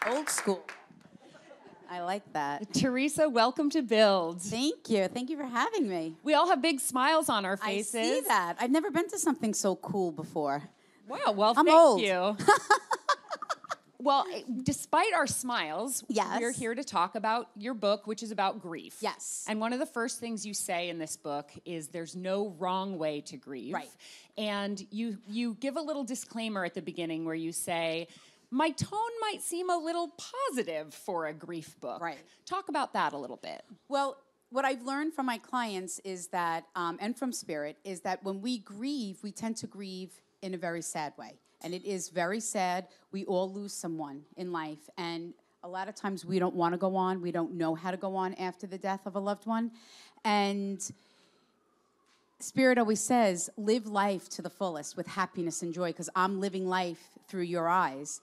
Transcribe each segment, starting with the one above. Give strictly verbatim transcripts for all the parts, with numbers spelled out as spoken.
Old school. I like that. Theresa, welcome to Build. Thank you. Thank you for having me. We all have big smiles on our faces. I see that. I've never been to something so cool before. Wow, well, I'm thank old. you. Well, despite our smiles, yes. we're here to talk about your book, which is about grief. Yes. And one of the first things you say in this book is there's no wrong way to grieve. Right. And you you give a little disclaimer at the beginning where you say, my tone might seem a little positive for a grief book. Right. Talk about that a little bit. Well, what I've learned from my clients is that, um, and from Spirit, is that when we grieve, we tend to grieve in a very sad way. And it is very sad. We all lose someone in life. And a lot of times we don't want to go on. We don't know how to go on after the death of a loved one. And Spirit always says, live life to the fullest with happiness and joy, because I'm living life through your eyes.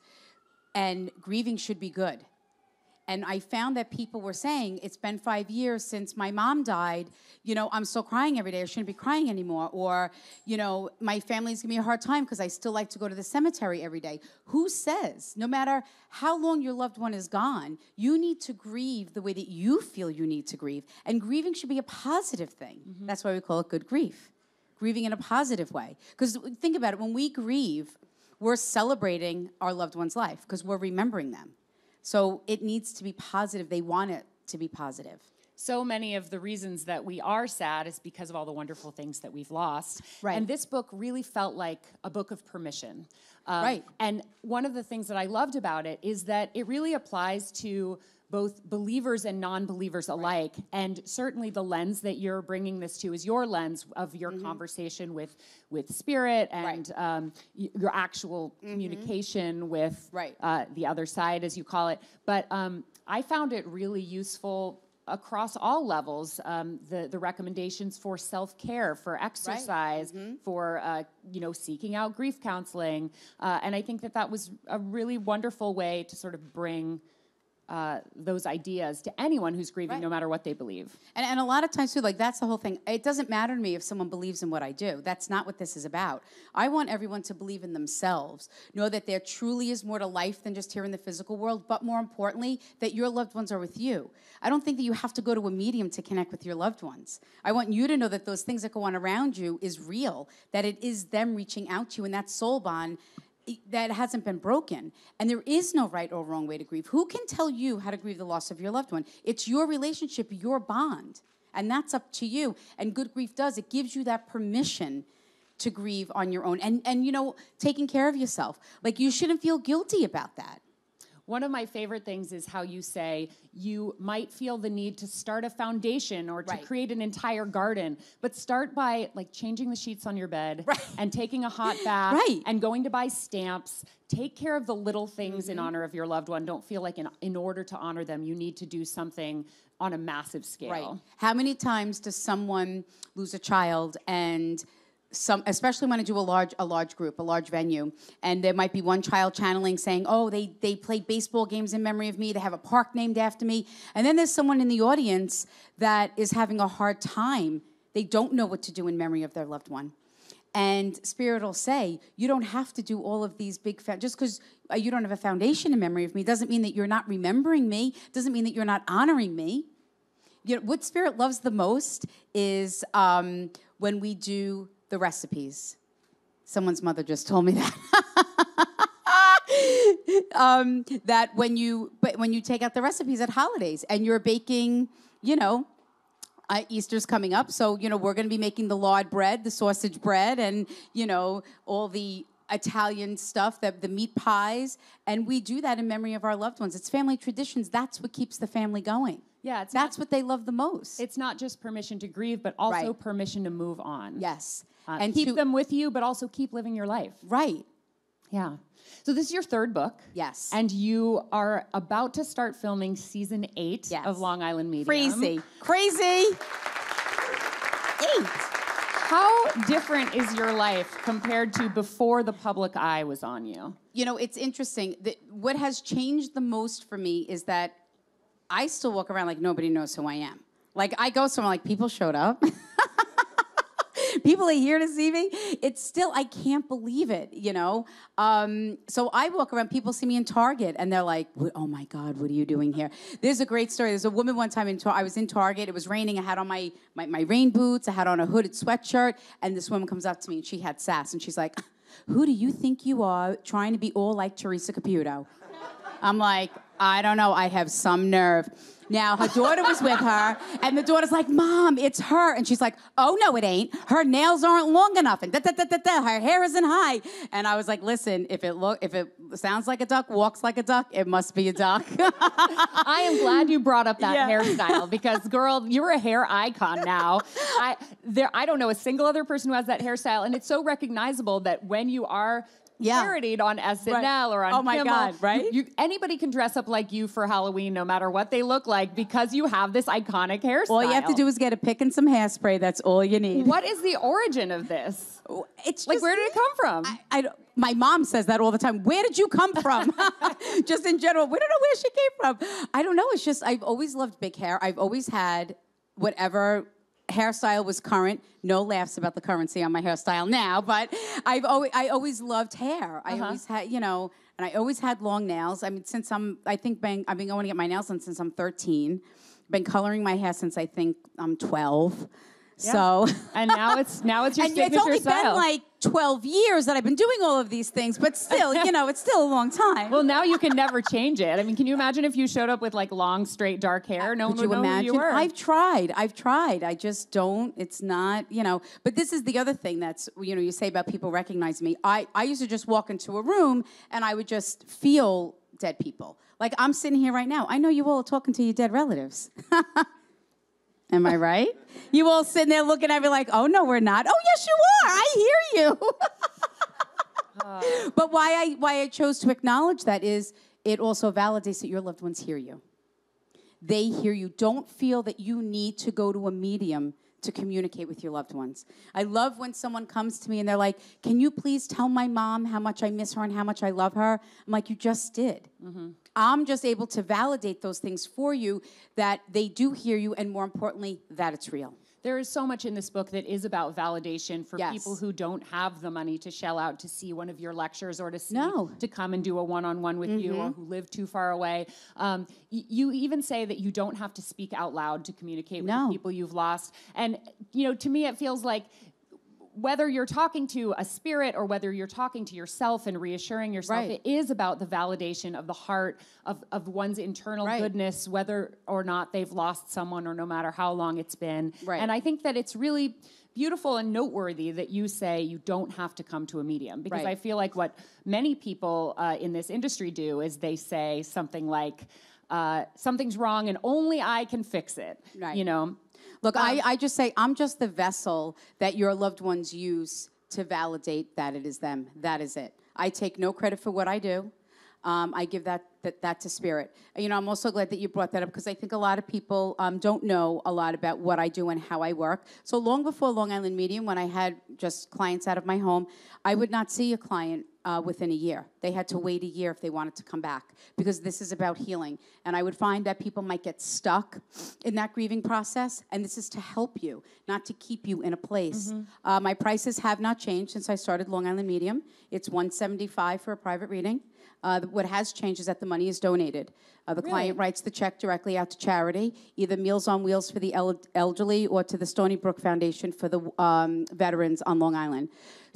And grieving should be good. And I found that people were saying, it's been five years since my mom died. You know, I'm still crying every day. I shouldn't be crying anymore. Or, you know, my family's giving me a hard time because I still like to go to the cemetery every day. Who says, no matter how long your loved one is gone, you need to grieve the way that you feel you need to grieve. And grieving should be a positive thing. Mm-hmm. That's why we call it good grief. Grieving in a positive way. Because think about it, when we grieve, we're celebrating our loved one's life because we're remembering them. So it needs to be positive. They want it to be positive. So many of the reasons that we are sad is because of all the wonderful things that we've lost. Right. And this book really felt like a book of permission. Um, right. And one of the things that I loved about it is that it really applies to both believers and non-believers alike. Right. And certainly the lens that you're bringing this to is your lens of your mm-hmm. conversation with, with Spirit and right. um, y- your actual mm-hmm. communication with right. uh, the other side, as you call it. But um, I found it really useful across all levels, um, the, the recommendations for self-care, for exercise, right. mm-hmm. for, uh, you know, seeking out grief counseling. Uh, and I think that that was a really wonderful way to sort of bring Uh, those ideas to anyone who's grieving, right. no matter what they believe. And, and a lot of times, too, like, that's the whole thing. It doesn't matter to me if someone believes in what I do. That's not what this is about. I want everyone to believe in themselves, know that there truly is more to life than just here in the physical world, but more importantly, that your loved ones are with you. I don't think that you have to go to a medium to connect with your loved ones. I want you to know that those things that go on around you is real, that it is them reaching out to you, and that soul bond that hasn't been broken. And there is no right or wrong way to grieve. Who can tell you how to grieve the loss of your loved one? It's your relationship, your bond. And that's up to you. And good grief does. It gives you that permission to grieve on your own. And, and you know, taking care of yourself. Like, you shouldn't feel guilty about that. One of my favorite things is how you say you might feel the need to start a foundation or to right. create an entire garden, but start by like changing the sheets on your bed right. and taking a hot bath right. and going to buy stamps. Take care of the little things mm-hmm. in honor of your loved one. Don't feel like in, in order to honor them, you need to do something on a massive scale. Right. How many times does someone lose a child and Some, especially when I do a large, a large group, a large venue, and there might be one child channeling saying, oh, they, they played baseball games in memory of me, they have a park named after me, and then there's someone in the audience that is having a hard time. They don't know what to do in memory of their loved one. And Spirit will say, you don't have to do all of these big, fa- just because uh, you don't have a foundation in memory of me doesn't mean that you're not remembering me, doesn't mean that you're not honoring me. You know, what Spirit loves the most is um, when we do the recipes. Someone's mother just told me that. um, that when you but when you take out the recipes at holidays and you're baking, you know, uh, Easter's coming up, so you know we're going to be making the lard bread, the sausage bread, and you know all the Italian stuff, the, the meat pies, and we do that in memory of our loved ones. It's family traditions. That's what keeps the family going. Yeah, it's that's not, what they love the most. It's not just permission to grieve, but also right. permission to move on. Yes. Uh, and keep to, them with you, but also keep living your life. Right. Yeah. So this is your third book. Yes. And you are about to start filming season eight yes. of Long Island Medium. Crazy. Crazy. Eight. How different is your life compared to before the public eye was on you? You know, it's interesting. The, what has changed the most for me is that I still walk around like nobody knows who I am. Like, I go somewhere like, people showed up. people are here to see me. It's still, I can't believe it, you know? Um, so I walk around, people see me in Target, and they're like, oh my God, what are you doing here? There's a great story. There's a woman one time, in Tar- I was in Target, it was raining, I had on my, my, my rain boots, I had on a hooded sweatshirt, and this woman comes up to me, and she had sass, and she's like, who do you think you are trying to be all like Theresa Caputo? I'm like, I don't know, I have some nerve. Now, her daughter was with her, and the daughter's like, Mom, it's her. And she's like, oh, no, it ain't. Her nails aren't long enough, and da, da, da, da, da. Her hair isn't high. And I was like, listen, if it look, if it sounds like a duck, walks like a duck, it must be a duck. I am glad you brought up that Yeah. hairstyle, because, girl, you're a hair icon now. I, there, I don't know a single other person who has that hairstyle, and it's so recognizable that when you are Yeah. parodied on S N L Right. or on Oh my Kimmel, God, right? You, you, anybody can dress up like you for Halloween, no matter what they look like, because you have this iconic hairstyle. All you have to do is get a pick and some hairspray. That's all you need. What is the origin of this? It's Like, just, where did it come from? I, I don't- my mom says that all the time. Where did you come from? Just in general, we don't know where she came from. I don't know. It's just, I've always loved big hair. I've always had whatever hairstyle was current. No laughs about the currency on my hairstyle now, but I've always, I always loved hair. I Uh-huh. always had, you know, and I always had long nails. I mean, since I'm, I think been, I've been going to get my nails done since I'm thirteen. Been coloring my hair since I think I'm twelve. Yeah. So and now it's now it's your and signature it's only style. been like twelve years that I've been doing all of these things, but still, you know, it's still a long time. Well, now you can never change it. I mean, can you imagine if you showed up with like long, straight, dark hair? No one Could would you know imagine? who you were. I've tried. I've tried. I just don't. It's not, you know. But this is the other thing that's, you know, you say about people recognize me. I, I used to just walk into a room and I would just feel dead people. Like I'm sitting here right now. I know you all are talking to your dead relatives. Am I right? You all sitting there looking at me like, oh, no, we're not. Oh, yes, you are. I hear you. uh. But why I, why I chose to acknowledge that is it also validates that your loved ones hear you. They hear you. Don't feel that you need to go to a medium to communicate with your loved ones. I love when someone comes to me and they're like, can you please tell my mom how much I miss her and how much I love her? I'm like, you just did. Mm-hmm. I'm just able to validate those things for you, that they do hear you, and more importantly, that it's real. There is so much in this book that is about validation for Yes. people who don't have the money to shell out to see one of your lectures or to see No. to come and do a one-on-one with mm-hmm. you, or who live too far away. Um, y- you even say that you don't have to speak out loud to communicate with No. the people you've lost. And, you know, to me, it feels like whether you're talking to a spirit or whether you're talking to yourself and reassuring yourself, Right. it is about the validation of the heart, of, of one's internal Right. goodness, whether or not they've lost someone or no matter how long it's been. Right. And I think that it's really beautiful and noteworthy that you say you don't have to come to a medium, because Right. I feel like what many people uh, in this industry do is they say something like, uh, something's wrong and only I can fix it, Right. you know? Look, Um, I, I just say I'm just the vessel that your loved ones use to validate that it is them. That is it. I take no credit for what I do. Um, I give that, that that to spirit. You know, I'm also glad that you brought that up, because I think a lot of people um, don't know a lot about what I do and how I work. So long before Long Island Medium, when I had just clients out of my home, I would not see a client uh, within a year. They had to wait a year if they wanted to come back, because this is about healing. And I would find that people might get stuck in that grieving process, and this is to help you, not to keep you in a place. Mm-hmm. Uh, my prices have not changed since I started Long Island Medium. It's one seventy-five for a private reading. Uh, what has changed is that the money is donated. Uh, the Really? client writes the check directly out to charity, either Meals on Wheels for the el- elderly or to the Stony Brook Foundation for the um, veterans on Long Island.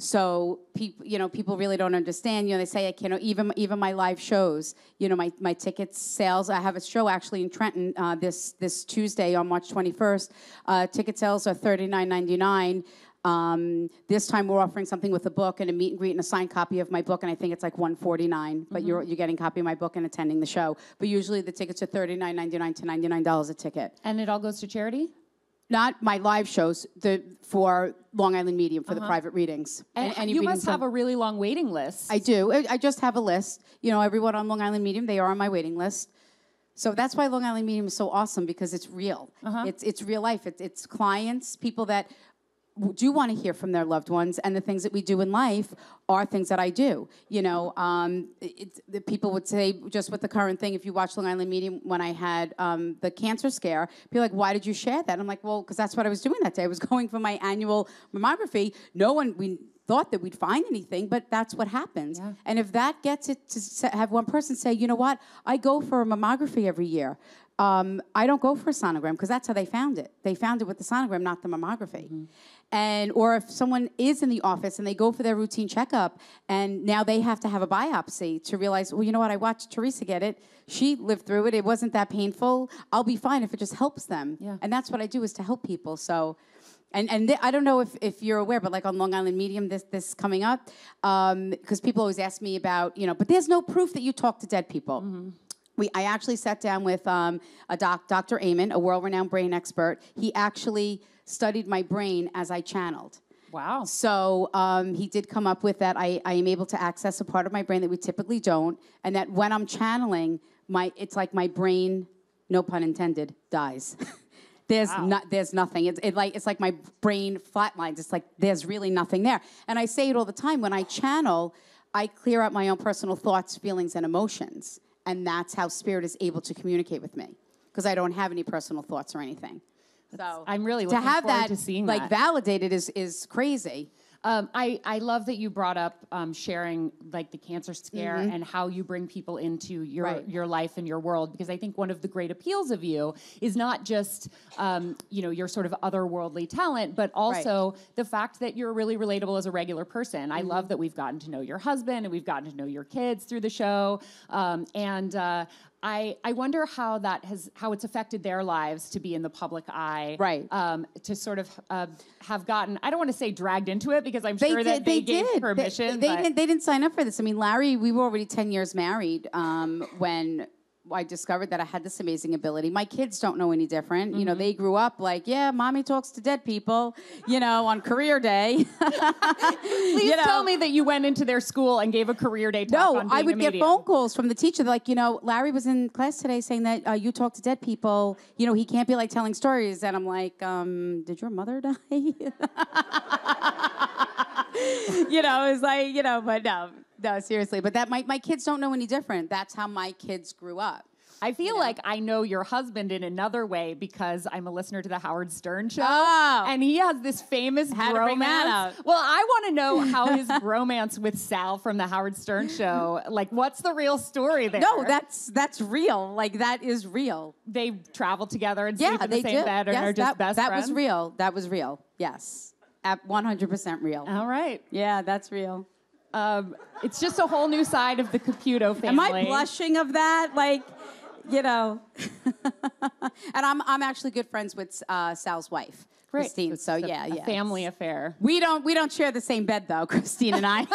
So, people, you know, people really don't understand. You know, they say, I can't, even even my live shows, you know, my, my ticket sales, I have a show actually in Trenton uh, this, this Tuesday on March twenty-first. Uh, ticket sales are thirty-nine ninety-nine. Um, this time we're offering something with a book and a meet and greet and a signed copy of my book, and I think it's like one forty-nine. But mm-hmm. you're you're getting a copy of my book and attending the show. But usually the tickets are thirty-nine ninety-nine to ninety-nine dollars a ticket. And it all goes to charity? Not my live shows, the for Long Island Medium, for uh-huh. the private readings. And, and you must have a really long waiting list. I do. I, I just have a list. You know, everyone on Long Island Medium, they are on my waiting list. So that's why Long Island Medium is so awesome, because it's real. Uh-huh. It's it's real life. It's, it's clients, people that do want to hear from their loved ones, and the things that we do in life are things that I do. You know, um, it, the people would say, just with the current thing, if you watch Long Island Medium, when I had um, the cancer scare, people are like, why did you share that? I'm like, well, because that's what I was doing that day. I was going for my annual mammography. No one, we thought that we'd find anything, but that's what happens. Yeah. And if that gets it to have one person say, you know what, I go for a mammography every year. Um, I don't go for a sonogram, because that's how they found it. They found it with the sonogram, not the mammography. Mm-hmm. And or if someone is in the office and they go for their routine checkup, and now they have to have a biopsy to realize, well, you know what, I watched Theresa get it. She lived through it. It wasn't that painful. I'll be fine if it just helps them. Yeah. And that's what I do, is to help people. So, and and th- I don't know if, if you're aware, but like on Long Island Medium, this this coming up, because um, people always ask me about, you know, but there's no proof that you talk to dead people. Mm-hmm. We, I actually sat down with um, a doc, Doctor Amen, a world-renowned brain expert. He actually studied my brain as I channeled. Wow. So um, he did come up with that. I, I am able to access a part of my brain that we typically don't, and that when I'm channeling, my it's like my brain, no pun intended, dies. There's wow. not, there's nothing. It's it like it's like my brain flatlines. It's like there's really nothing there. And I say it all the time. When I channel, I clear out my own personal thoughts, feelings, and emotions. And that's how spirit is able to communicate with me, because I don't have any personal thoughts or anything. So I'm really looking to have forward that, to seeing like that. validated is is crazy. Um, I, I love that you brought up um, sharing like the cancer scare Mm-hmm. and how you bring people into your Right. your life and your world, because I think one of the great appeals of you is not just um, you know, your sort of otherworldly talent, but also right. the fact that you're really relatable as a regular person. Mm-hmm. I love that we've gotten to know your husband and we've gotten to know your kids through the show, um, and uh, I, I wonder how that has how it's affected their lives to be in the public eye, right? Um, to sort of uh, have gotten, I don't want to say dragged into it, because I'm they sure did, that they, they gave did. permission. They, they didn't. They didn't sign up for this. I mean, Larry, we were already ten years married um, when I discovered that I had this amazing ability. My kids don't know any different. Mm-hmm. You know, they grew up like, yeah, mommy talks to dead people, you know, on career day. Please you know, tell me that you went into their school and gave a career day talk no, on being I would a get medium. phone calls from the teacher. They're like, you know, Larry was in class today saying that uh, you talk to dead people. You know, he can't be like telling stories. And I'm like, um, did your mother die? You know, it's like, you know, but no. No, seriously. But that my, my kids don't know any different. That's how my kids grew up. I feel you know? like I know your husband in another way, because I'm a listener to the Howard Stern show. Oh. And he has this famous Had to bromance. bring that up. Well, I want to know how his bromance with Sal from the Howard Stern show, like, what's the real story there? No, that's that's real. Like, that is real. They travel together and Yeah, sleep in the they same do. bed and yes, are just that, best that friends? That was real. That was real. Yes. At one hundred percent real. All right. Yeah, that's real. Um, it's just a whole new side of the Caputo family. Am I blushing of that? Like, you know. And I'm I'm actually good friends with uh, Sal's wife, Great. Christine. So, a, yeah, a yeah. family affair. We don't we don't share the same bed though, Christine and I.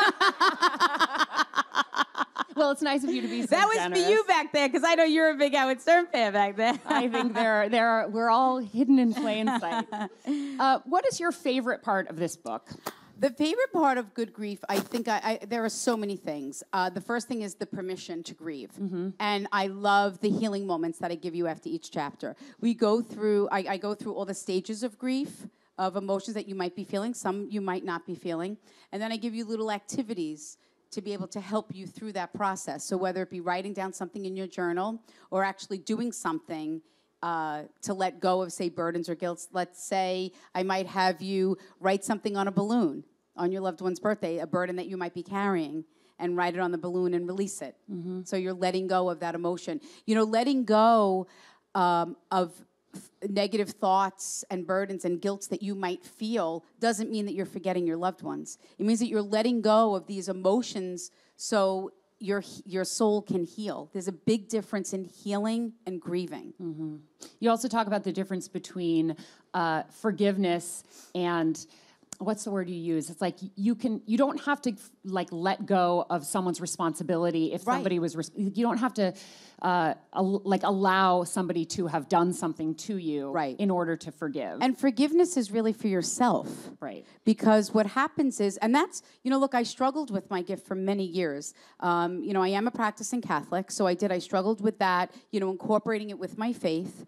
Well, it's nice of you to be so That was generous. for you back there, because I know you're a big Howard Stern fan back there. I think there, there are, we're all hidden in plain sight. Uh, what is your favorite part of this book? The favorite part of Good Grief, I think I, I, there are so many things. Uh, the first thing is the permission to grieve. Mm-hmm. And I love the healing moments that I give you after each chapter. We go through, I, I go through all the stages of grief, of emotions that you might be feeling, some you might not be feeling. And then I give you little activities to be able to help you through that process. So whether it be writing down something in your journal or actually doing something uh, to let go of, say, burdens or guilt. Let's say I might have you write something on a balloon on your loved one's birthday, a burden that you might be carrying, and write it on the balloon and release it. Mm-hmm. So you're letting go of that emotion. You know, letting go um, of negative thoughts and burdens and guilt that you might feel doesn't mean that you're forgetting your loved ones. It means that you're letting go of these emotions so your your soul can heal. There's a big difference in healing and grieving. Mm-hmm. You also talk about the difference between uh, forgiveness and what's the word you use? It's like you can, you don't have to like let go of someone's responsibility if right. somebody was, res- you don't have to uh, al- like allow somebody to have done something to you right. in order to forgive. And forgiveness is really for yourself. Right. Because what happens is, and that's, you know, look, I struggled with my gift for many years. Um, you know, I am a practicing Catholic, so I did, I struggled with that, you know, incorporating it with my faith.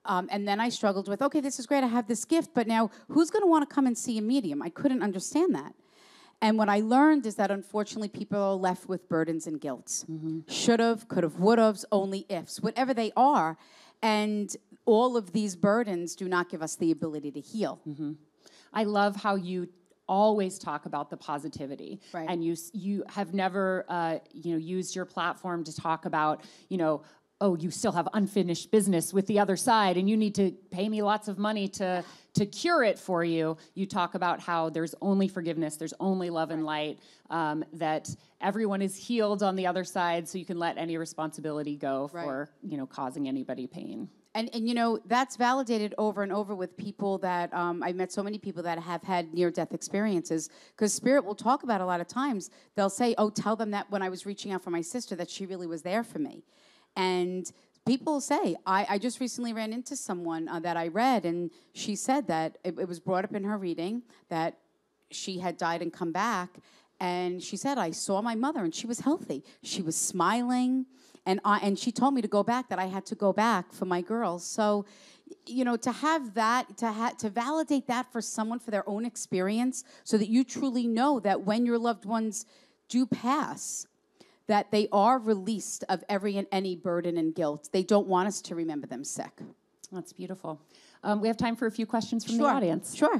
Um, and then I struggled with, okay, this is great, I have this gift, but now who's going to want to come and see a medium? I couldn't understand that. And what I learned is that unfortunately people are left with burdens and guilts. Mm-hmm. Should've, could've, would've's, only ifs, whatever they are. And all of these burdens do not give us the ability to heal. Mm-hmm. I love how you always talk about the positivity, right. and you you have never uh, you know used your platform to talk about you know oh you still have unfinished business with the other side and you need to pay me lots of money to to cure it for you. You talk about how there's only forgiveness, there's only love and light, um, that everyone is healed on the other side, so you can let any responsibility go right. for you know causing anybody pain. And, and, you know, that's validated over and over with people that, um, I've met so many people that have had near-death experiences, because Spirit will talk about a lot of times, they'll say, oh, tell them that when I was reaching out for my sister, that she really was there for me. And people say, I, I just recently ran into someone uh, that I read, and she said that it, it was brought up in her reading that she had died and come back, and she said, I saw my mother, and she was healthy. She was smiling. And I, and she told me to go back, that I had to go back for my girls. So, you know, to have that, to ha- to validate that for someone, for their own experience, so that you truly know that when your loved ones do pass, that they are released of every and any burden and guilt. They don't want us to remember them sick. That's beautiful. Um, we have time for a few questions from Sure. the audience. Sure.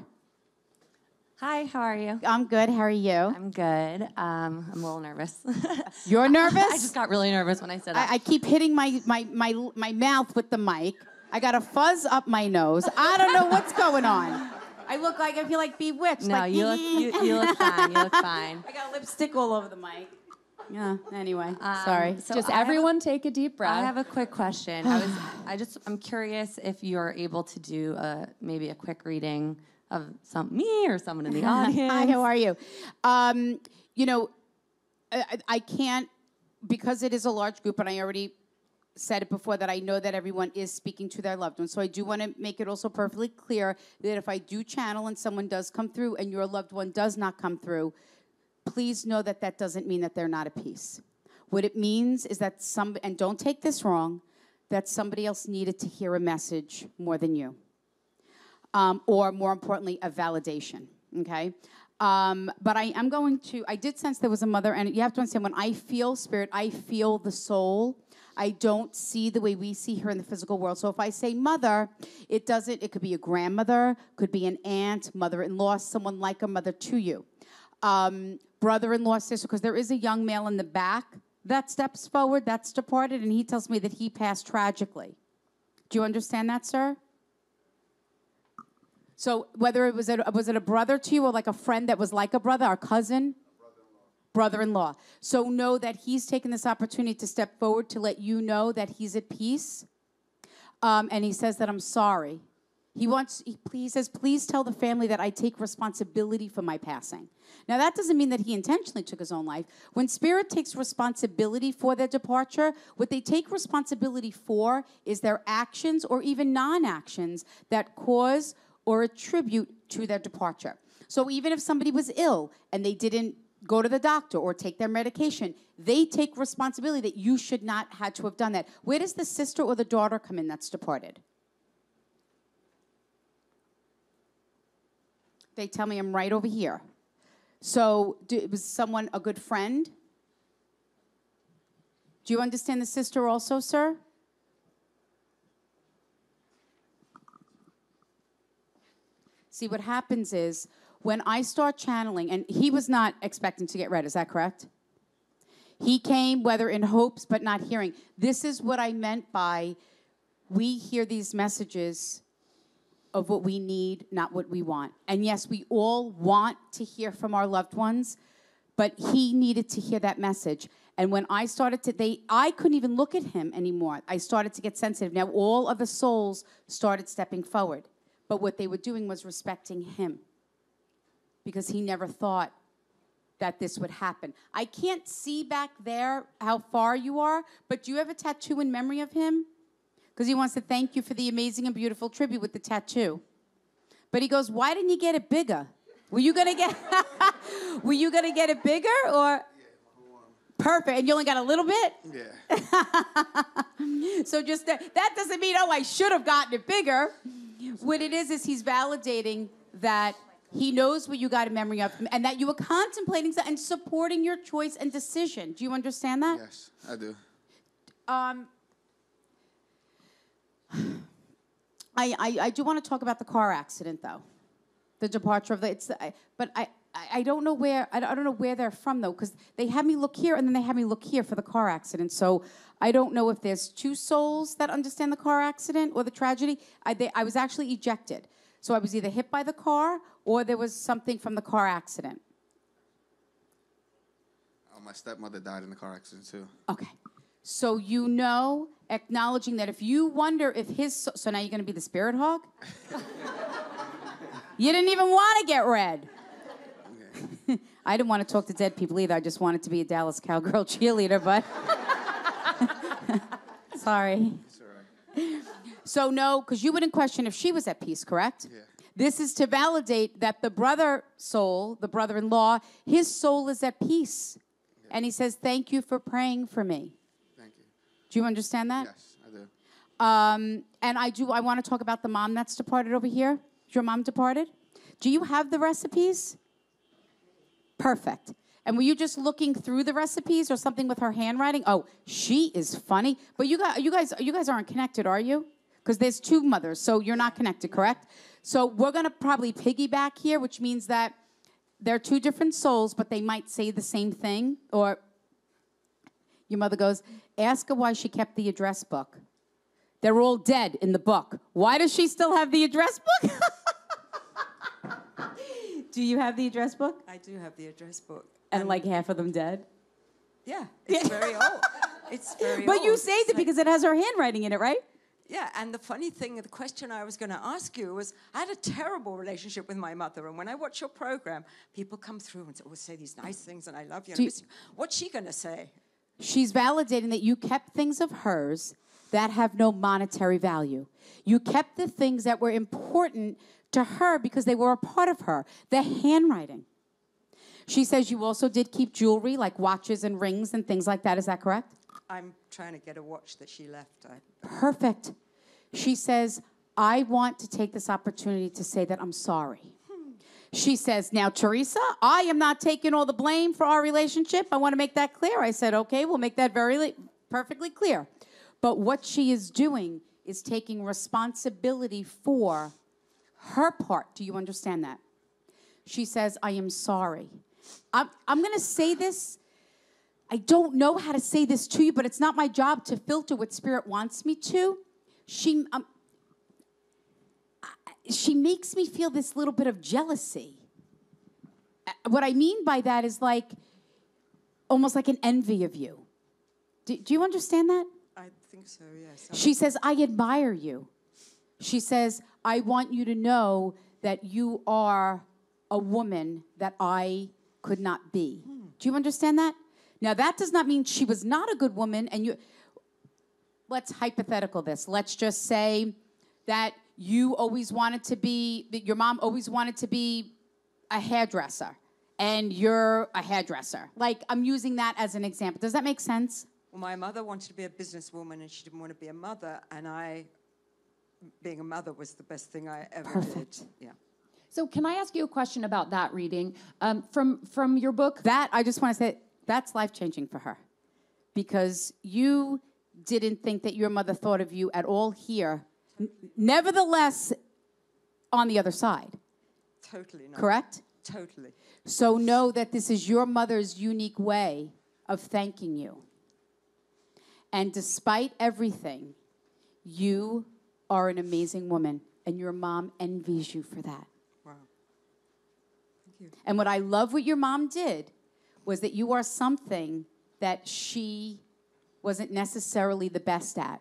Hi, how are you? I'm good. How are you? I'm good. Um, I'm a little nervous. You're nervous? I just got really nervous when I said that. I, I keep hitting my, my, my, my mouth with the mic. I got a fuzz up my nose. I don't know what's going on. I look like, I feel like bewitched. No, like, you look you, you look fine. You look fine. I got lipstick all over the mic. Yeah, anyway, Um, sorry. So Just I have everyone a- take a deep breath. I have a quick question. I was I just I'm curious if you're able to do a maybe a quick reading of some me or someone in the audience. Hi, how are you? Um, you know, I, I can't, because it is a large group, and I already said it before that I know that everyone is speaking to their loved ones. So I do want to make it also perfectly clear that if I do channel and someone does come through and your loved one does not come through, please know that that doesn't mean that they're not at peace. What it means is that some, and don't take this wrong, that somebody else needed to hear a message more than you. Um, or more importantly, a validation, okay? Um, but I am going to, I did sense there was a mother, and you have to understand, when I feel spirit, I feel the soul. I don't see the way we see her in the physical world. So if I say mother, it doesn't, it could be a grandmother, could be an aunt, mother-in-law, someone like a mother to you. Um, brother-in-law, sister, because there is a young male in the back that steps forward, that's departed, and he tells me that he passed tragically. Do you understand that, sir? So whether it was a, was it a brother to you or like a friend that was like a brother, or cousin? Brother-in-law. Brother-in-law. So know that he's taken this opportunity to step forward to let you know that he's at peace. Um, and he says that I'm sorry. He wants, he, he says, please tell the family that I take responsibility for my passing. Now, that doesn't mean that he intentionally took his own life. When Spirit takes responsibility for their departure, what they take responsibility for is their actions or even non-actions that cause or attribute to their departure. So even if somebody was ill and they didn't go to the doctor or take their medication, they take responsibility that you should not have to have done that. Where does the sister or the daughter come in that's departed? They tell me I'm right over here. So do, was someone a good friend? Do you understand the sister also, sir? See, what happens is when I start channeling, and he was not expecting to get read, is that correct? He came, whether in hopes but not hearing. This is what I meant by we hear these messages of what we need, not what we want. And yes, we all want to hear from our loved ones, but he needed to hear that message. And when I started to, they, I couldn't even look at him anymore. I started to get sensitive. Now all of the souls started stepping forward. But what they were doing was respecting him, because he never thought that this would happen. I can't see back there how far you are, but do you have a tattoo in memory of him? Because he wants to thank you for the amazing and beautiful tribute with the tattoo. But he goes, why didn't you get it bigger? Were you gonna get were you gonna get it bigger or? Yeah, Perfect, and you only got a little bit? yeah. So just that, that doesn't mean, oh, I should have gotten it bigger. What it is is he's validating that he knows what you got a memory of and that you were contemplating and supporting your choice and decision. Do you understand that? Yes, I do. Um, I, I, I do want to talk about the car accident, though. The departure of the, it's, I, but I, I don't know where, I don't, I don't know where they're from, though, because they had me look here and then they had me look here for the car accident. So I don't know if there's two souls that understand the car accident or the tragedy. I, they, I was actually ejected. So I was either hit by the car or there was something from the car accident. Oh, my stepmother died in a car accident, too. Okay. So you know, acknowledging that if you wonder if his... So, so now you're going to be the spirit hog? You didn't even want to get red. Okay. I didn't want to talk to dead people either. I just wanted to be a Dallas Cowgirl cheerleader, but... Sorry. It's all right. So no, because you wouldn't question if she was at peace, correct? Yeah. This is to validate that the brother soul, the brother-in-law, his soul is at peace. Yeah. And he says, thank you for praying for me. Thank you. Do you understand that? Yes, I do. Um, and I do, I want to talk about the mom that's departed over here. Is your mom departed? Do you have the recipes? Perfect. And were you just looking through the recipes or something with her handwriting? Oh, she is funny. But you guys, you guys, you guys aren't connected, are you? Because there's two mothers, so you're not connected, correct? So we're going to probably piggyback here, which means that they're two different souls, but they might say the same thing. Or your mother goes, ask her why she kept the address book. They're all dead in the book. Why does she still have the address book? Do you have the address book? I do have the address book. And, and like half of them dead? Yeah, it's very old. It's very but old. But you saved it because it has her handwriting in it, right? Yeah, and the funny thing, the question I was going to ask you was, I had a terrible relationship with my mother, and when I watch your program, people come through and always say these nice things, and I love you. And you I miss you. What's she going to say? She's validating that you kept things of hers that have no monetary value. You kept the things that were important to her because they were a part of her, the handwriting. She says you also did keep jewelry, like watches and rings and things like that. Is that correct? I'm trying to get a watch that she left. I, Perfect. She says, I want to take this opportunity to say that I'm sorry. Hmm. She says, now, Theresa, I am not taking all the blame for our relationship. I want to make that clear. I said, okay, we'll make that very perfectly clear. But what she is doing is taking responsibility for her part. Do you understand that? She says, I am sorry. I'm, I'm going to say this. I don't know how to say this to you, but it's not my job to filter what Spirit wants me to. She, um, she makes me feel this little bit of jealousy. What I mean by that is like, almost like an envy of you. Do, do you understand that? I think so, yes. She says, I admire you. She says, I want you to know that you are a woman that I could not be. Hmm. Do you understand that? Now, that does not mean she was not a good woman, and you... Let's hypothetical this. Let's just say that you always wanted to be... that your mom always wanted to be a hairdresser, and you're a hairdresser. Like, I'm using that as an example. Does that make sense? Well, my mother wanted to be a businesswoman, and she didn't want to be a mother, and I... being a mother was the best thing I ever Perfect. did. Yeah. So can I ask you a question about that reading? Um, from, from your book? That, I just want to say... That's life-changing for her because you didn't think that your mother thought of you at all here. N- nevertheless, on the other side. Totally not. Correct? Totally. So know that this is your mother's unique way of thanking you. And despite everything, you are an amazing woman, and your mom envies you for that. Wow. Thank you. And what I love what your mom did was that you are something that she wasn't necessarily the best at.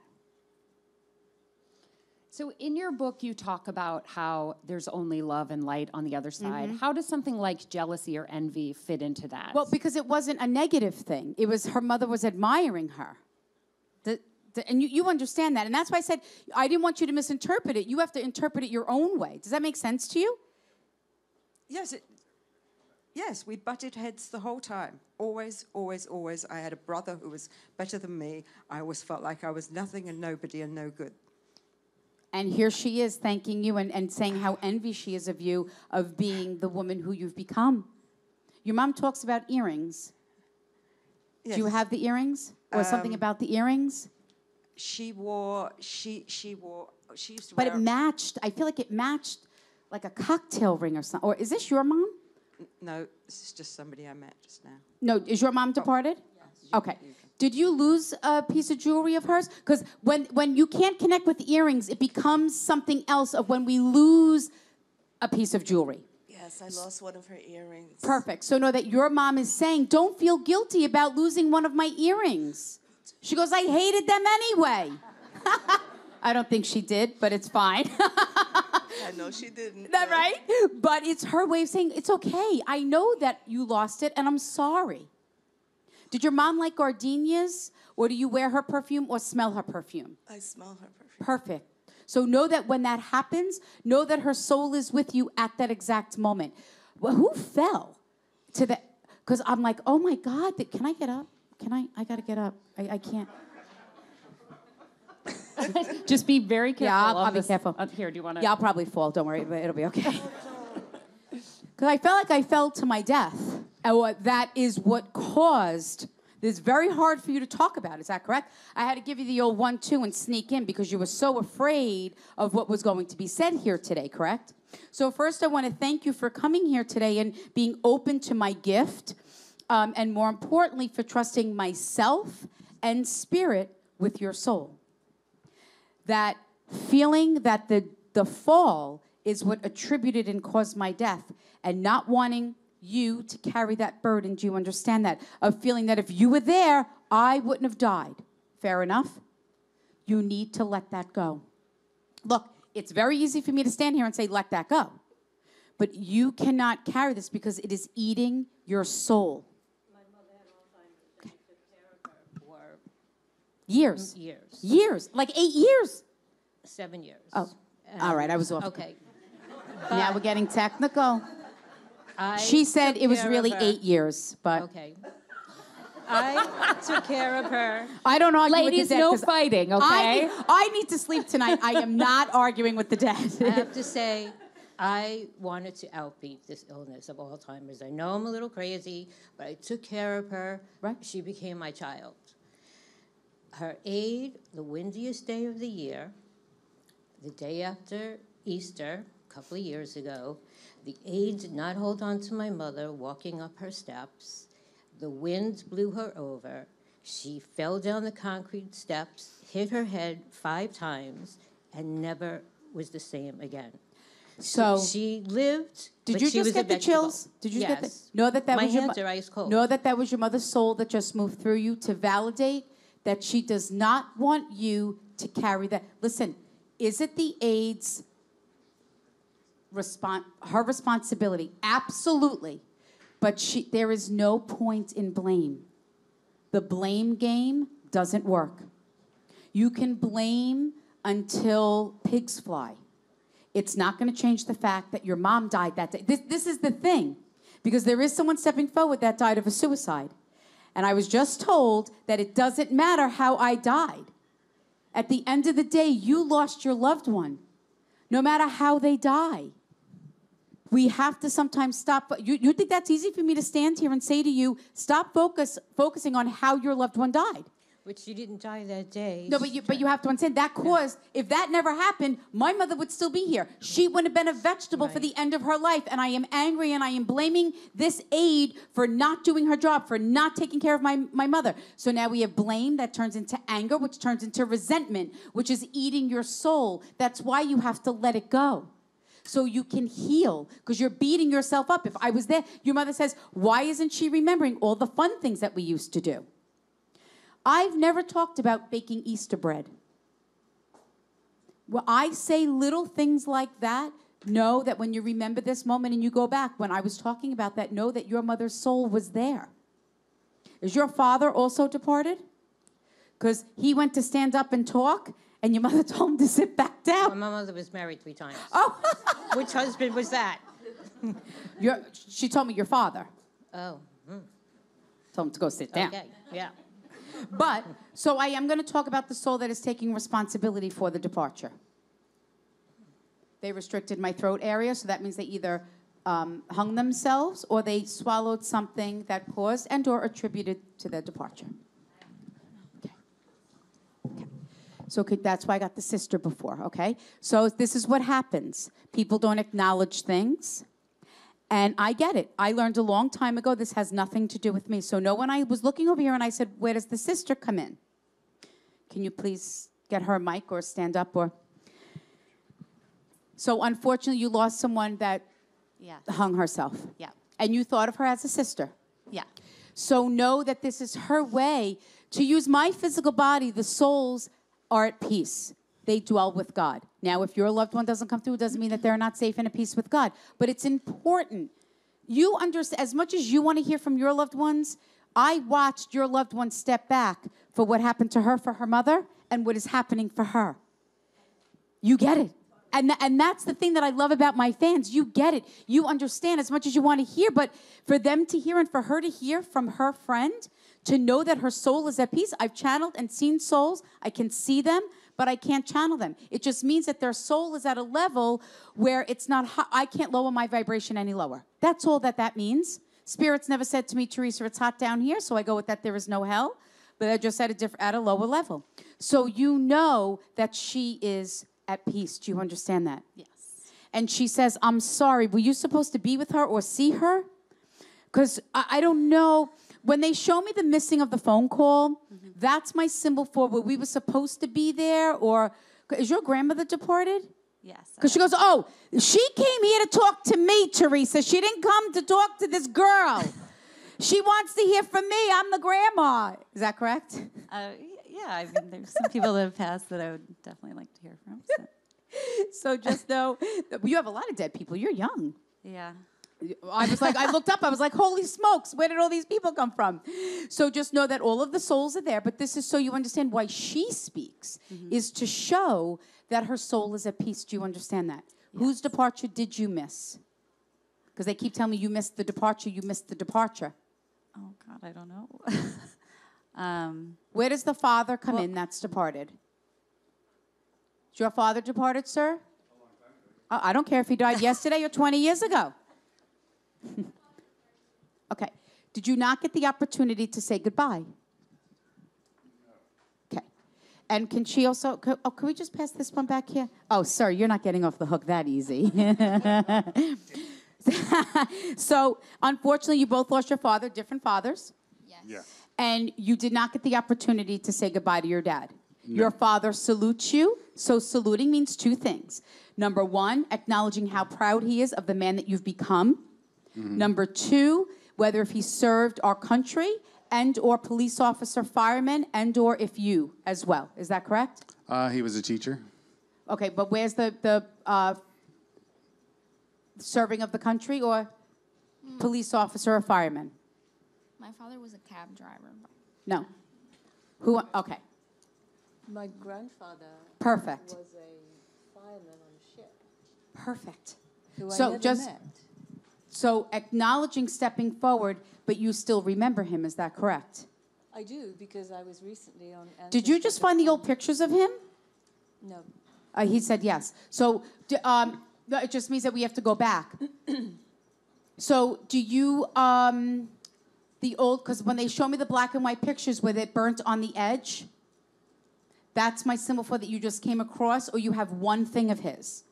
So in your book, you talk about how there's only love and light on the other side. Mm-hmm. How does something like jealousy or envy fit into that? Well, because it wasn't a negative thing. It was her mother was admiring her. The, the, and you, you understand that. And that's why I said, I didn't want you to misinterpret it. You have to interpret it your own way. Does that make sense to you? Yes, it, yes, we butted heads the whole time. Always, always, always. I had a brother who was better than me. I always felt like I was nothing and nobody and no good. And here she is thanking you and, and saying how envious she is of you, of being the woman who you've become. Your mom talks about earrings. Yes. Do you have the earrings? Or Um, something about the earrings? She wore, she, she wore, she used to But wear... it matched, I feel like it matched like a cocktail ring or something. Or is this your mom? No, this is just somebody I met just now. No, is your mom departed? Yes. Okay. Did you lose a piece of jewelry of hers? Because when, when you can't connect with earrings, it becomes something else of when we lose a piece of jewelry. Yes, I lost one of her earrings. Perfect. So know that your mom is saying, don't feel guilty about losing one of my earrings. She goes, I hated them anyway. I don't think she did, but it's fine. I know she didn't. That right? But it's her way of saying, it's okay. I know that you lost it, and I'm sorry. Did your mom like gardenias, or do you wear her perfume or smell her perfume? I smell her perfume. Perfect. So know that when that happens, know that her soul is with you at that exact moment. Well, who fell to that? Because I'm like, oh my God, th- can I get up? Can I? I got to get up. I, I can't. Just be very careful. Yeah, I'll, of I'll be this- careful. uh, here, do you want to? Yeah, I'll probably fall. Don't worry, but it'll be okay. Because I felt like I fell to my death. And what that is what caused. It's very hard for you to talk about. Is that correct? I had to give you the old one, two, and sneak in because you were so afraid of what was going to be said here today, correct? So first, I want to thank you for coming here today and being open to my gift. Um, and more importantly, for trusting myself and spirit with your soul. That feeling that the, the fall is what attributed and caused my death, and not wanting you to carry that burden. Do you understand that? Of feeling that if you were there, I wouldn't have died. Fair enough? You need to let that go. Look, it's very easy for me to stand here and say, let that go. But you cannot carry this because it is eating your soul. My mother had Alzheimer's and she took care of her for Years. years, Years. Like eight years. seven years. Oh, all right, I was off. Okay. Now we're getting technical. I She said took it was care really of her. eight years, but Okay. I took care of her. I don't argue Ladies, with the dead. no 'cause fighting, okay? I, I need to sleep tonight. I am not arguing with the I dead. have to say, I wanted to outbeat this illness of Alzheimer's. I know I'm a little crazy, but I took care of her. Right. She became my child. Her aide, the windiest day of the year, the day after Easter, a couple of years ago, the aide did not hold on to my mother walking up her steps. The wind blew her over. She fell down the concrete steps, hit her head five times, and never was the same again. So, She lived. did but you she just was a get the vegetable. chills? Did you yes. get the, know that that My was your hands mo- are ice cold. know that that was your mother's soul that just moved through you to validate that she does not want you to carry that. Listen, is it the aide's respon- her responsibility? Absolutely. But she, there is no point in blame. The blame game doesn't work. You can blame until pigs fly. It's not going to change the fact that your mom died that day. This, this is the thing, because there is someone stepping forward that died of a suicide. And I was just told that it doesn't matter how I died. At the end of the day, you lost your loved one, no matter how they die. We have to sometimes stop. You, you think that's easy for me to stand here and say to you, stop focus, focusing on how your loved one died? Which she didn't die that day. No, but you, but you have to understand that caused, if that never happened, my mother would still be here. She would have been a vegetable for Right. the end of her life. And I am angry and I am blaming this aide for not doing her job, for not taking care of my, my mother. So now we have blame that turns into anger, which turns into resentment, which is eating your soul. That's why you have to let it go. So you can heal, because you're beating yourself up. If I was there, your mother says, why isn't she remembering all the fun things that we used to do? I've never talked about baking Easter bread. When I say little things like that, know that when you remember this moment and you go back, when I was talking about that, know that your mother's soul was there. Is your father also departed? Because he went to stand up and talk, and your mother told him to sit back Well, down. my mother was married three times. Oh, Which husband was that? Your, she told me your father. Oh, Told him to go sit down. okay, yeah. But, so I am going to talk about the soul that is taking responsibility for the departure. They restricted my throat area, so that means they either um, hung themselves or they swallowed something that caused and or attributed to their departure. Okay. Okay. So could, that's why I got the sister before, okay? So this is what happens. People don't acknowledge things. And I get it. I learned a long time ago this has nothing to do with me. So no, when I was looking over here and I said, where does the sister come in? Can you please get her a mic or stand up? Or So unfortunately, you lost someone that Yeah. hung herself. Yeah. And you thought of her as a sister. Yeah. So know that this is her way to use my physical body. The souls are at peace. They dwell with God. Now, if your loved one doesn't come through, it doesn't mean that they're not safe and at peace with God. But it's important. You understand, as much as you want to hear from your loved ones, I watched your loved one step back for what happened to her for her mother and what is happening for her. You get it. And, th- and that's the thing that I love about my fans. You get it. You understand as much as you want to hear. But for them to hear and for her to hear from her friend, to know that her soul is at peace. I've channeled and seen souls. I can see them, but I can't channel them. It just means that their soul is at a level where it's not, hot. I can't lower my vibration any lower. That's all that that means. Spirits never said to me, Theresa, it's hot down here, so I go with that there is no hell. But I just at a, diff- at a lower level. So you know that she is at peace. Do you understand that? Yes. And she says, I'm sorry, were you supposed to be with her or see her? Because I, I don't know. When they show me the missing of the phone call, mm-hmm. that's my symbol for where we were supposed to be there. Or is your grandmother departed? Yes. Because she goes, oh, she came here to talk to me, Theresa. She didn't come to talk to this girl. She wants to hear from me. I'm the grandma. Is that correct? Uh, y- yeah, I mean, there's some people that have passed that I would definitely like to hear from. So. So just know, you have a lot of dead people. You're young. Yeah. I was like, I looked up, I was like, holy smokes, where did all these people come from? So just know that all of the souls are there, but this is so you understand why she speaks, mm-hmm. is to show that her soul is at peace. Do you understand that? Yes. Whose departure did you miss? Because they keep telling me you missed the departure, you missed the departure. Oh, God, I don't know. um, Where does the father come well, in that's departed? Is your father departed, sir? A long time ago. I don't care if he died yesterday or twenty years ago. Okay. Did you not get the opportunity to say goodbye? Okay. And can she also, co- oh, can we just pass this one back here? Oh, sir, you're not getting off the hook that easy. So, unfortunately, you both lost your father, different fathers. Yes. Yeah. And you did not get the opportunity to say goodbye to your dad. No. Your father salutes you. So saluting means two things. Number one, acknowledging how proud he is of the man that you've become. Mm-hmm. Number two, whether if he served our country and or police officer, fireman, and or if you as well. Is that correct? Uh, he was a teacher. Okay, but where's the, the uh, serving of the country or mm. police officer or fireman? My father was a cab driver. No. Who? Okay. My grandfather Perfect. was a fireman on a ship. Perfect. Who So I never just met. so acknowledging stepping forward, but you still remember him. Is that correct? I do, because I was recently on... Did you just find the old pictures of him? No. Uh, he said yes. So d- um, no, it just means that we have to go back. So do you, um, the old, because when they show me the black and white pictures with it burnt on the edge, that's my symbol for that you just came across, or you have one thing of his?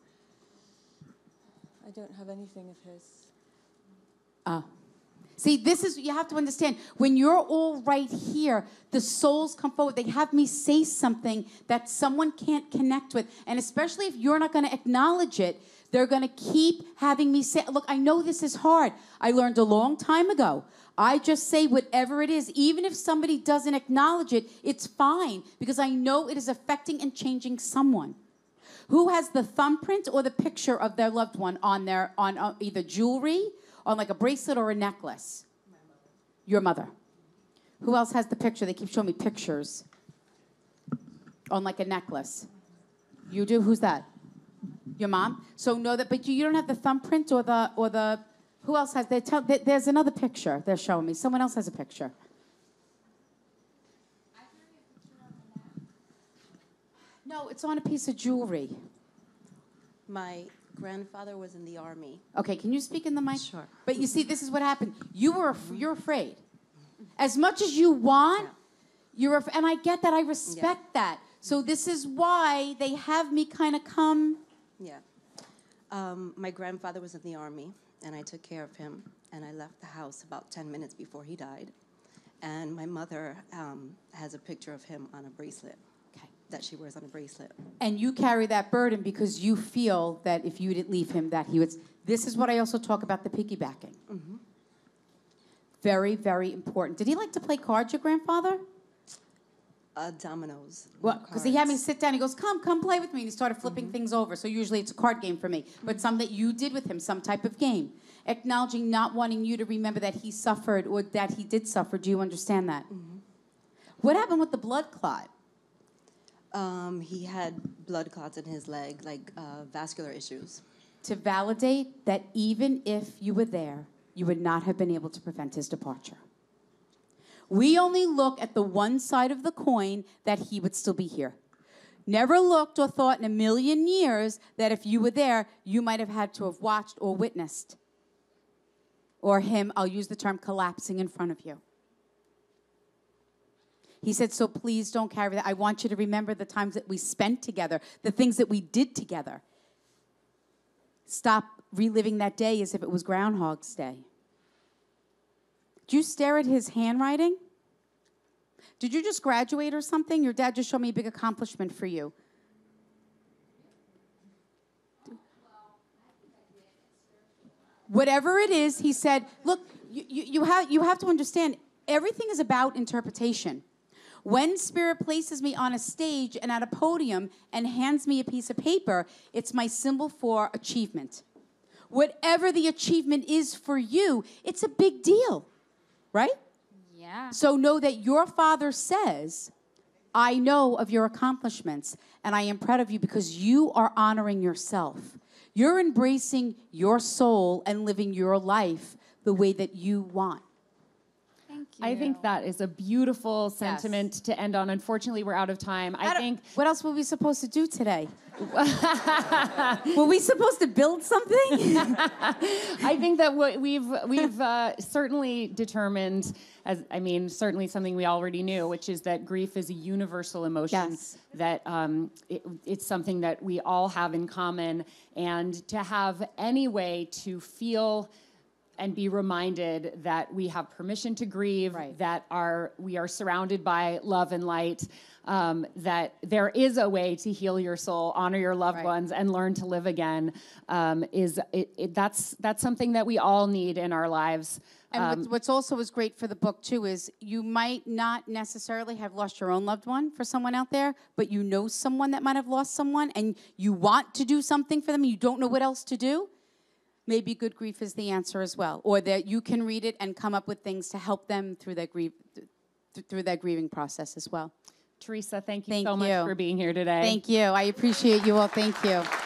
I don't have anything of his. Oh. See, this is, you have to understand, when you're all right here, the souls come forward. They have me say something that someone can't connect with. And especially if you're not going to acknowledge it, they're going to keep having me say, look, I know this is hard. I learned a long time ago. I just say whatever it is. Even if somebody doesn't acknowledge it, it's fine, because I know it is affecting and changing someone. Who has the thumbprint or the picture of their loved one on their, on uh, either jewelry, on like a bracelet or a necklace? My mother. Your mother. Who else has the picture? They keep showing me pictures on like a necklace. You do? Who's that? Your mom. So know that, but you, you don't have the thumbprint or the or the. Who else has? They tell. There, there's another picture they're showing me. Someone else has a picture. No, it's on a piece of jewelry. My grandfather was in the army. Okay, can you speak in the mic? Sure. But you see, this is what happened. You were, af- you're afraid. As much as you want, you're, af- and I get that. I respect that. So this is why they have me kind of come. Yeah. Um, my grandfather was in the army, and I took care of him. And I left the house about ten minutes before he died. And my mother um, has a picture of him on a bracelet. That she wears on a bracelet. And you carry that burden because you feel that if you didn't leave him, that he would. This is what I also talk about, the piggybacking. Mm-hmm. Very, very important. Did he like to play cards, your grandfather? Uh, dominoes. Well, because he had me sit down. He goes, come, come play with me. And he started flipping mm-hmm. things over. So usually it's a card game for me. But some that you did with him, some type of game. Acknowledging not wanting you to remember that he suffered or that he did suffer. Do you understand that? Mm-hmm. What happened with the blood clot? Um, he had blood clots in his leg, like uh, vascular issues. To validate that even if you were there, you would not have been able to prevent his departure. We only look at the one side of the coin that he would still be here. Never looked or thought in a million years that if you were there, you might have had to have watched or witnessed. Or him, I'll use the term, collapsing in front of you. He said, so please don't carry that. I want you to remember the times that we spent together, the things that we did together. Stop reliving that day as if it was Groundhog's Day. Did you stare at his handwriting? Did you just graduate or something? Your dad just showed me a big accomplishment for you. Whatever it is, he said, look, you, you, you, have, you have to understand, everything is about interpretation. When Spirit places me on a stage and at a podium and hands me a piece of paper, it's my symbol for achievement. Whatever the achievement is for you, it's a big deal, right? Yeah. So know that your Father says, I know of your accomplishments, and I am proud of you because you are honoring yourself. You're embracing your soul and living your life the way that you want. I think that is a beautiful sentiment yes. to end on. Unfortunately, we're out of time. I, I think. What else were we supposed to do today? Were we supposed to build something? I think that what we've we've uh, certainly determined, as I mean, certainly something we already knew, which is that grief is a universal emotion. Yes. That um, it, it's something that we all have in common, and to have any way to feel and be reminded that we have permission to grieve, right. that are we are surrounded by love and light, um, that there is a way to heal your soul, honor your loved right. ones, and learn to live again. Um, is it, it, that's that's something that we all need in our lives. And Um, what's, what's also is great for the book too is you might not necessarily have lost your own loved one for someone out there, but you know someone that might have lost someone, and you want to do something for them, and you don't know what else to do. Maybe good grief is the answer as well, or that you can read it and come up with things to help them through that grief, th- through that grieving process as well. Theresa, thank you thank so you. much for being here today. Thank you. I appreciate you all. Thank you.